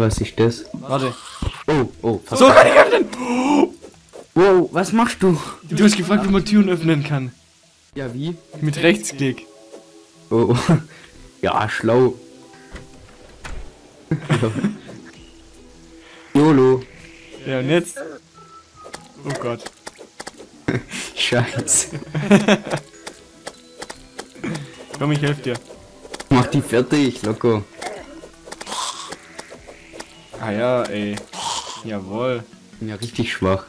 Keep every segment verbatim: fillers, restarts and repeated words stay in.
was ist das? Warte. Oh, oh. So kann ich öffnen! Wow, was machst du? Du hast gefragt, wie man Türen öffnen kann. Ja, wie? Mit Rechtsklick. Oh, ja, schlau. YOLO. Ja, und jetzt? Oh Gott. Scheiße. Komm, ich helfe dir. Mach die fertig, locker. Ah ja, ey. Jawohl. Bin ja richtig schwach.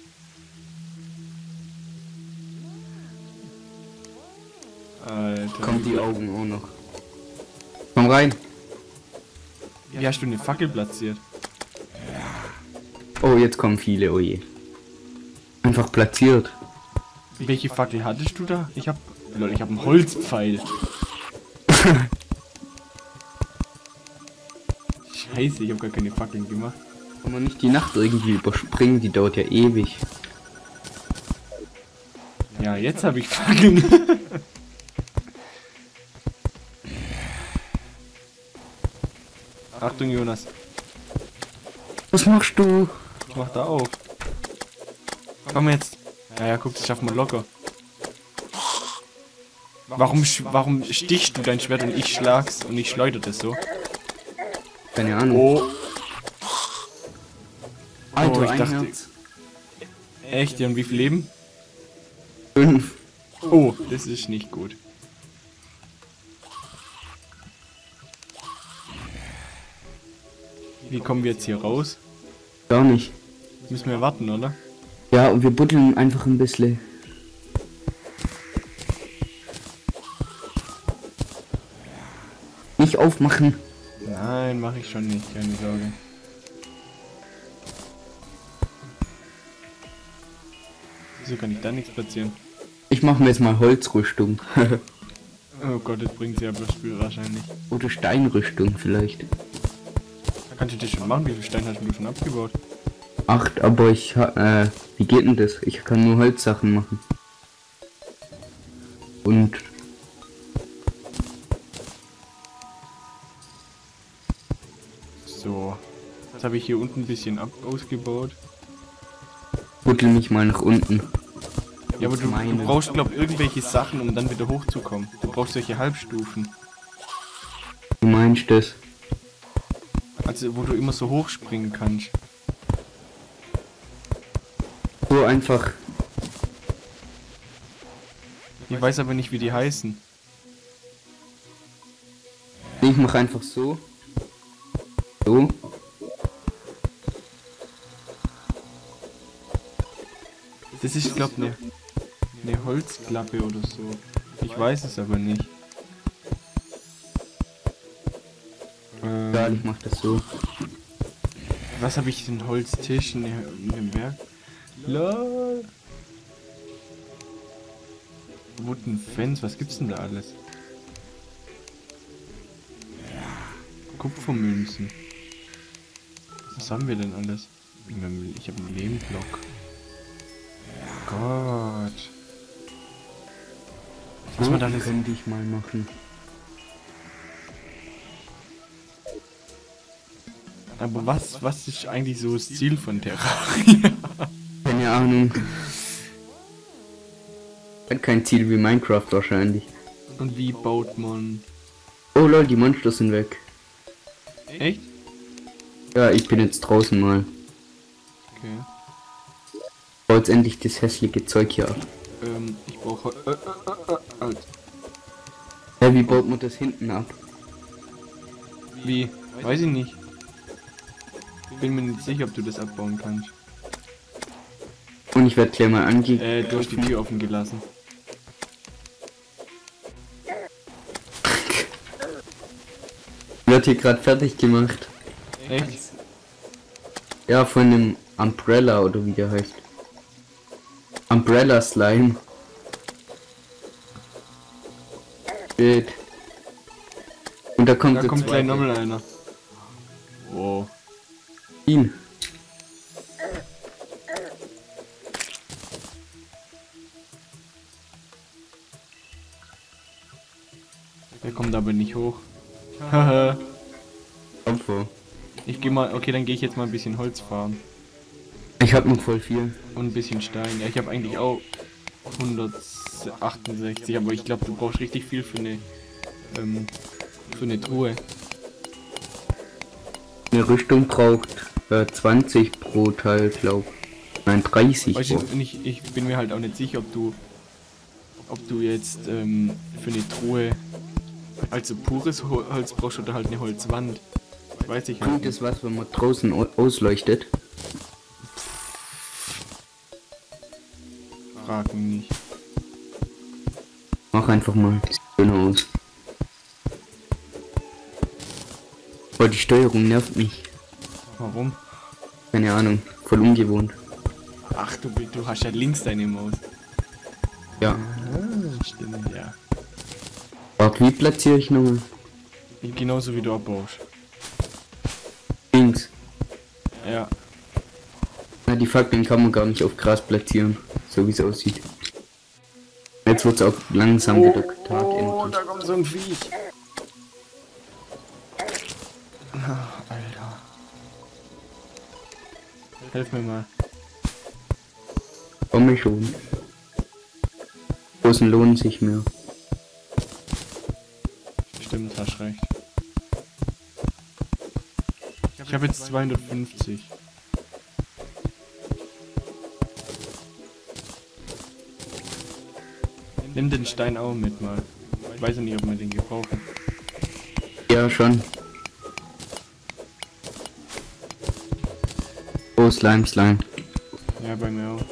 Alter. Kommt die Augen auch noch. Komm rein. Wie hast du eine Fackel platziert? Oh, jetzt kommen viele, oh je. Einfach platziert. Welche Fackel hattest du da? Ich hab... Lol, ich hab einen Holzpfeil. Scheiße, ich hab gar keine Fackeln gemacht. Kann man nicht die Nacht irgendwie überspringen, die dauert ja ewig. Ja, jetzt habe ich Fackeln. Achtung, Jonas. Was machst du? Ich mach da auf. Komm jetzt. Ja, ja, guck, das schaffen wir locker. Warum, sch- warum stichst du dein Schwert und ich schlag's und ich schleudere das so? Keine Ahnung. Oh. Alter, Oh, ich ein dachte- Herz. Echt? Ja, und wie viel Leben? Fünf. Oh, das ist nicht gut. Wie kommen wir jetzt hier raus? Gar nicht. Müssen wir warten, oder? Ja, und wir buddeln einfach ein bisschen. Nicht aufmachen. Nein, mache ich schon nicht, keine Sorge. Wieso kann ich da nichts platzieren? Ich mache mir jetzt mal Holzrüstung. Oh Gott, das bringt sie ja bloß viel wahrscheinlich. Oder Steinrüstung vielleicht. Kannst du das schon machen? Wie viel Stein hast du schon abgebaut? Acht, aber ich ha- äh, wie geht denn das? Ich kann nur Holzsachen machen. Und So. Jetzt habe ich hier unten ein bisschen ab ausgebaut. buddel mich mal nach unten. Ja, aber du, du Meine. brauchst, glaub irgendwelche Sachen, um dann wieder hochzukommen. Du brauchst solche Halbstufen. Wie meinst du das? Also, wo du immer so hochspringen kannst. So einfach. Ich weiß aber nicht, wie die heißen. Ich mache einfach so. So. Das ist, glaub ne, eine Holzklappe oder so. Ich weiß es aber nicht. Egal, Ähm, ich mach das so. was habe ich denn? Holztisch in dem Werk? Lol. Wooden Fence, was gibt's denn da alles? Kupfermünzen. Was haben wir denn alles? Ich habe einen Lehmblock. Gott. Was man da alles... könnte ich mal machen. Aber was, was ist eigentlich so das Ziel von Terraria? Keine Ahnung. Hat kein Ziel wie Minecraft wahrscheinlich. Und wie baut man... Oh lol, die Monster sind weg. Echt? Ja, ich bin jetzt draußen mal. Okay. Bau jetzt endlich das hässliche Zeug hier ab. Ähm, ich brauche... Äh, äh, äh, äh, halt. Ja, wie baut man das hinten ab? Wie? Weiß ich nicht. Bin mir nicht sicher, ob du das abbauen kannst. Und ich werde gleich mal angehen. Äh, du hast die Tür offen gelassen. Wird hier gerade fertig gemacht. Echt? Ja, von dem Umbrella oder wie der heißt. Umbrella Slime. Shit. Und da kommt Da der kommt gleich zweite. nochmal einer. Wow. Ihn. Der kommt aber nicht hoch. Haha. Opfer. Ich gehe mal, okay, dann gehe ich jetzt mal ein bisschen Holz farmen. Ich hab noch voll viel. Und ein bisschen Stein. Ja, ich habe eigentlich auch hundertachtundsechzig, aber ich glaube, du brauchst richtig viel für eine, ähm, für eine Truhe. Eine Rüstung braucht äh, zwanzig pro Teil, glaub. Nein, dreißig. Weißt du, ich, ich bin mir halt auch nicht sicher, ob du, ob du jetzt ähm, für eine Truhe also pures Holz brauchst oder halt eine Holzwand. Weiß ich halt Bringt es was, wenn man draußen ausleuchtet? Frag mich nicht. Mach einfach mal. Sieht schön aus. Oh, die Steuerung nervt mich. Warum? Keine Ahnung. Voll ungewohnt. Ach, du, du hast ja links deine Maus. Ja. Ah, stimmt, ja. Warte, wie platziere ich nochmal? Genauso wie du abbaust. Links. Ja. Na, die Fackeln kann man gar nicht auf Gras platzieren. So wie es aussieht. Jetzt wird es auch langsam wieder Tag Oh, endlich. da kommt so ein Viech. Ach, Alter. Helf mir mal. Komme schon. Großen lohnen sich mehr. Stimmt, hast recht. Ich habe jetzt zweihundertfünfzig. Nimm den Stein auch mit mal. Ich weiß ja nicht, ob wir den gebrauchen. Ja, schon. Oh, Slime, Slime. Ja, bei mir auch.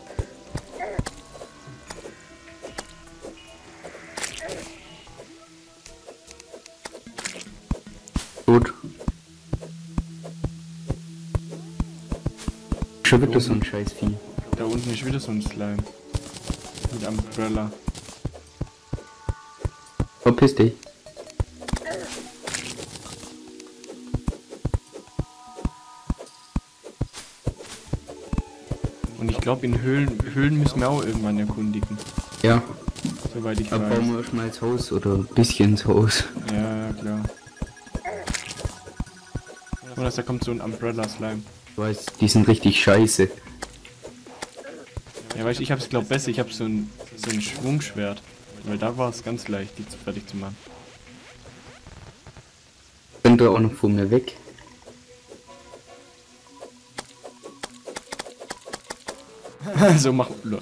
Gut. Schon wieder so ein scheiß Vieh. Da unten ist wieder so ein Slime. Mit Umbrella. Verpiss dich. Und ich glaube, in Höhlen, Höhlen müssen wir auch irgendwann erkundigen. Ja, Soweit ich aber weiß. bauen wir erstmal ins Haus oder ein bisschen ins Haus. Ja, klar. Oder da kommt so ein Umbrella Slime. Ich weiß, die sind richtig scheiße. Ja, weißt du, ich hab's glaub besser, ich hab so ein, so ein Schwungschwert. Weil da war es ganz leicht, die zu fertig zu machen. Könnt ihr auch noch von mir weg? So mach. Lol.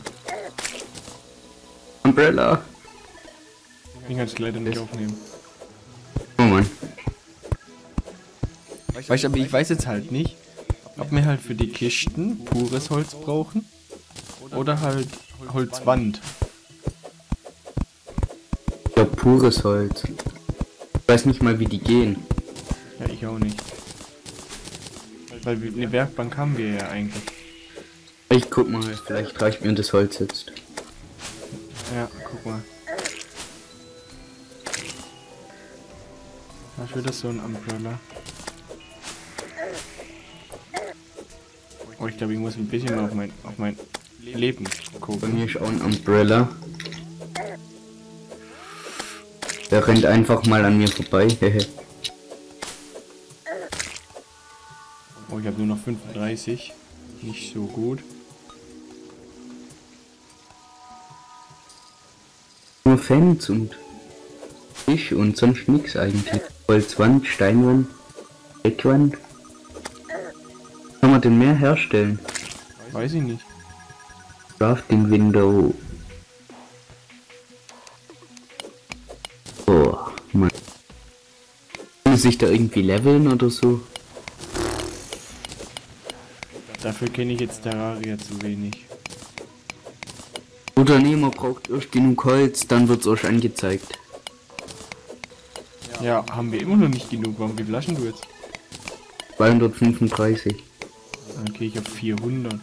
Umbrella! Ich kann es leider nicht aufnehmen. Oh Mann. Weißt du, aber ich weiß jetzt halt nicht, ob wir halt für die Kisten pures Holz brauchen. Oder halt Holzwand. Ja, pures Holz. Ich weiß nicht mal, wie die gehen. Ja, ich auch nicht. Weil wir- eine Werkbank haben wir ja eigentlich. Ich guck mal, vielleicht reicht mir das Holz jetzt. Ja, guck mal. Da ist wieder so ein Umbrella. Oh, ich glaube, ich muss ein bisschen auf mein, auf mein Leben Bei gucken. mir ist auch ein Umbrella. Der rennt einfach mal an mir vorbei. Hehe. Oh, ich habe nur noch fünfunddreißig. Nicht so gut. Nur Fans und Fisch und sonst nix eigentlich. Holzwand, Steinwand, Deckwand. Kann man denn mehr herstellen? Weiß ich nicht. Crafting Window. Oh, Mann. Muss ich da irgendwie leveln oder so? Dafür kenne ich jetzt Terraria zu wenig. Oder nee, man braucht erst genug Holz, dann wird's euch angezeigt. Ja, haben wir immer noch nicht genug. Warum wie flaschen du jetzt? zweihundertfünfunddreißig. Okay, ich habe vierhundert.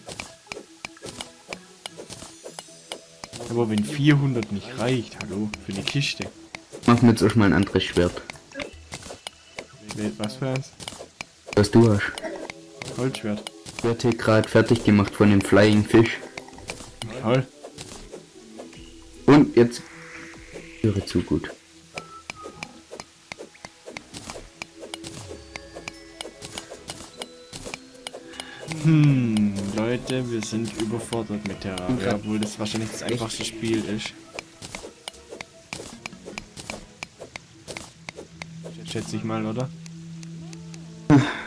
Aber wenn vierhundert nicht reicht, hallo, für die Kiste. Mach mir jetzt erstmal ein anderes Schwert. Was für eins? Was du hast. Holzschwert. Ich werde hier gerade fertig gemacht von dem Flying Fish. Toll. Und jetzt höre zu gut. Hm, Leute, wir sind überfordert mit Terraria, obwohl das wahrscheinlich das einfachste Spiel ist. Schätze ich mal, oder?